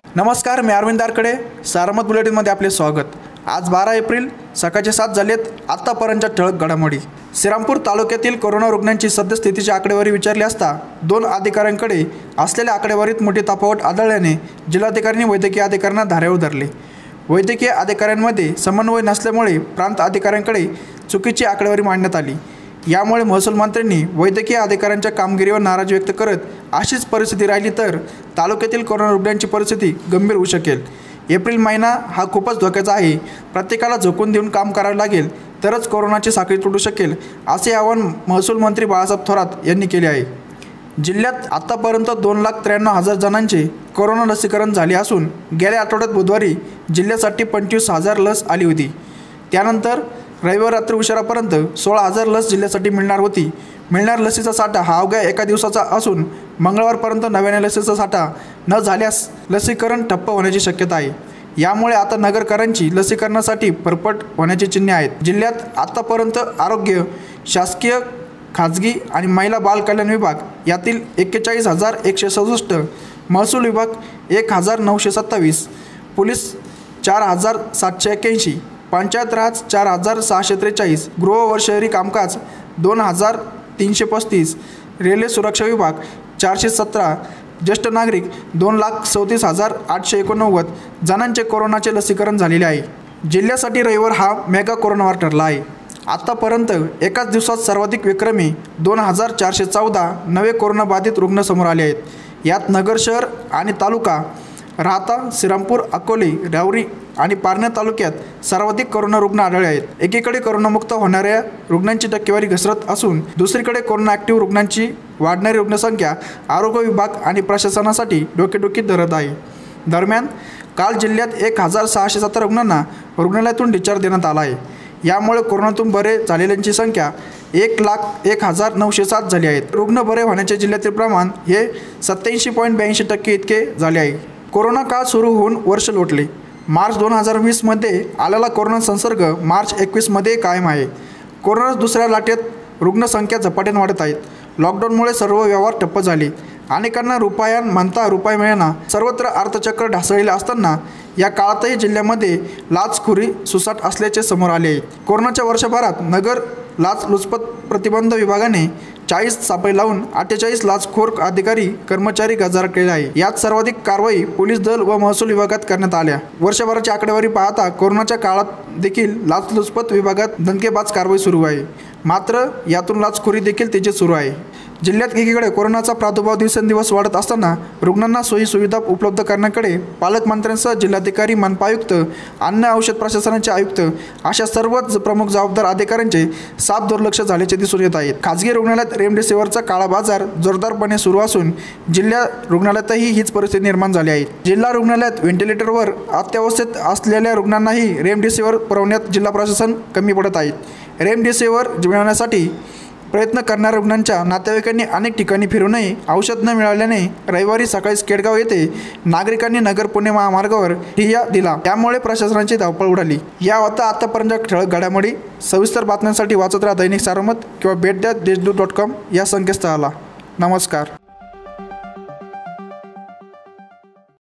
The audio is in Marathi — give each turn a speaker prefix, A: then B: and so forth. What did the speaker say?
A: नमस्कार, मी अरविंद दारकडे. सारमत बुलेटिनमध्ये आपले स्वागत. आज 12 एप्रिल सकाळचे 7 झालेत. आत्तापर्यंतच्या ठळक घडामोडी. श्रीरामपूर तालुक्यातील कोरोना रुग्णांची सद्यस्थितीची आकडेवारी विचारली असता 2 अधिकाऱ्यांकडे असलेल्या आकडेवारीत मोठी तफावत आढळल्याने जिल्हाधिकाऱ्यांनी वैद्यकीय अधिकाऱ्यांना धारेवर धरले. वैद्यकीय अधिकाऱ्यांमध्ये समन्वय नसल्यामुळे प्रांत अधिकाऱ्यांकडे चुकीची आकडेवारी मांडण्यात आली. यामुळे महसूल मंत्र्यांनी वैद्यकीय अधिकाऱ्यांच्या कामगिरीवर नाराजी व्यक्त करत अशीच परिस्थिती राहिली तर तालुक्यातील कोरोना रुग्णांची परिस्थिती गंभीर होऊ शकेल. एप्रिल महिना हा खूपच धोक्याचा आहे. प्रत्येकाला झोकून देऊन काम करावे लागेल तरच कोरोनाची साखळी तुटू शकेल, असे आवाहन महसूल मंत्री बाळासाहेब थोरात यांनी केले आहे. जिल्ह्यात आतापर्यंत 2,93,000 जणांचे कोरोना लसीकरण झाले असून गेल्या आठवड्यात बुधवारी जिल्ह्यासाठी 25,000 लस आली होती. त्यानंतर रविवार रात्री उशिरापर्यंत 16,000 लस जिल्ह्यासाठी मिळणार होती. मिळणार लसीचा साठा हा अवघ्या एका दिवसाचा असून मंगळवारपर्यंत नव्याने लसीचा साठा न झाल्यास लसीकरण ठप्प होण्याची शक्यता आहे. यामुळे आता नगरकरांची लसीकरणासाठी फरफट होण्याची चिन्हे आहेत. जिल्ह्यात आतापर्यंत आरोग्य, शासकीय, खाजगी आणि महिला बाल कल्याण विभाग यातील 41,167, महसूल विभाग 1,927, पोलीस 4,781, पंचायत राज 4,643, गृह व शहरी कामकाज 2,335, रेल्वे सुरक्षा विभाग 417, ज्येष्ठ नागरिक 2,34,889 जणांचे कोरोनाचे लसीकरण झालेले आहे. जिल्ह्यासाठी रविवार हा मेगा कोरोनावार ठरला आहे. आतापर्यंत एकाच दिवसात सर्वाधिक विक्रमी 2,414 नवे कोरोनाबाधित रुग्ण समोर आले आहेत. यात नगर शहर आणि तालुका, राहाता, श्रीरामपूर, अकोले, राहुरी आणि पारनेर तालुक्यात सर्वाधिक कोरोना रुग्ण आढळले आहेत. एकीकडे कोरोनामुक्त होणाऱ्या रुग्णांची टक्केवारी घसरत असून दुसरीकडे कोरोना ॲक्टिव्ह रुग्णांची वाढणारी रुग्णसंख्या आरोग्य विभाग आणि प्रशासनासाठी डोकेदुखी धरत आहे. दरम्यान काल जिल्ह्यात 1,617 रुग्णांना रुग्णालयातून डिस्चार्ज देण्यात आला आहे. यामुळे कोरोनातून बरे झालेल्यांची संख्या 1,01,907 झाली आहे. रुग्ण बरे होण्याचे जिल्ह्यातील प्रमाण हे 87.82% इतके झाले आहे. कोरोना काळ सुरू होऊन वर्ष लोटले. मार्च 2020 मध्ये आलेला कोरोना संसर्ग मार्च 21 मध्ये कायम आहे. कोरोना दुसऱ्या लाटेत रुग्णसंख्या झपाट्याने वाढत आहेत. लॉकडाऊनमुळे सर्व व्यवहार ठप्प झाले. अनेकांना रुपया म्हणता रुपये मिळेना. सर्वत्र अर्थचक्र ढासळले असताना या काळातही जिल्ह्यामध्ये लाचखोरी सुसाट असल्याचे समोर आले आहे. कोरोनाच्या वर्षभरात नगर लाचलुचपत प्रतिबंध विभागाने 40 सापळे लावून 48 लाचखोर अधिकारी कर्मचारी गजाआड केले आहे. यात सर्वाधिक कारवाई पोलीस दल व महसूल विभागात करण्यात आल्या. वर्षभराची आकडेवारी पाहता कोरोनाच्या काळात देखील लाचलुचपत विभागात दणकेबाज कारवाई सुरू आहे. मात्र यातून लाचखोरी देखील तेजीत सुरू आहे. जिल्ह्यात एकीकडे कोरोनाचा प्रादुर्भाव दिवसेंदिवस वाढत असताना रुग्णांना सोयी सुविधा उपलब्ध करण्याकडे पालकमंत्र्यांसह जिल्हाधिकारी, मनपा आयुक्त, अन्न औषध प्रशासनाचे आयुक्त अशा सर्वच प्रमुख जबाबदार अधिकाऱ्यांचे साफ दुर्लक्ष झाल्याचे दिसून येत आहे. खाजगी रुग्णालयात रेमडेसिवीरचा काळा बाजार जोरदारपणे सुरू असून जिल्हा रुग्णालयातही हीच परिस्थिती निर्माण झाली आहे. जिल्हा रुग्णालयात व्हेंटिलेटरवर अत्यावस्थेत असलेल्या रुग्णांनाही रेमडेसिवीर पुरवण्यात जिल्हा प्रशासन कमी पडत आहे. रेमडेसिवीर मिळवण्यासाठी प्रयत्न करणाऱ्या रुग्णांच्या नातेवाईकांनी अनेक ठिकाणी फिरूनही औषध न मिळाल्याने रविवारी सकाळी केडगाव येथे नागरिकांनी नगर पुणे महामार्गावर ठिय्या दिला. त्यामुळे प्रशासनाची धावपळ उडाली. या होता आतापर्यंत ठळक घडामोडी. सविस्तर बातम्यांसाठी वाचत राहा दैनिक सारमत किंवा भेट द्या देशदूत.com या संकेतस्थळाला. नमस्कार.